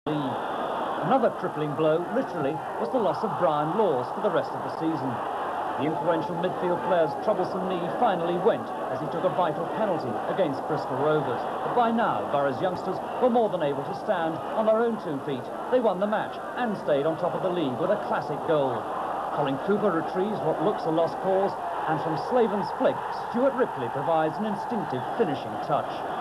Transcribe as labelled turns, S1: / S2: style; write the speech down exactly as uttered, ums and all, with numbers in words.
S1: league. Another crippling blow, literally, was the loss of Brian Laws for the rest of the season. The influential midfield player's troublesome knee finally went as he took a vital penalty against Bristol Rovers. But by now, Borough's youngsters were more than able to stand on their own two feet. They won the match and stayed on top of the league with a classic goal. Colin Cooper retrieves what looks a lost cause, and from Slaven's flick, Stuart Ripley provides an instinctive finishing touch.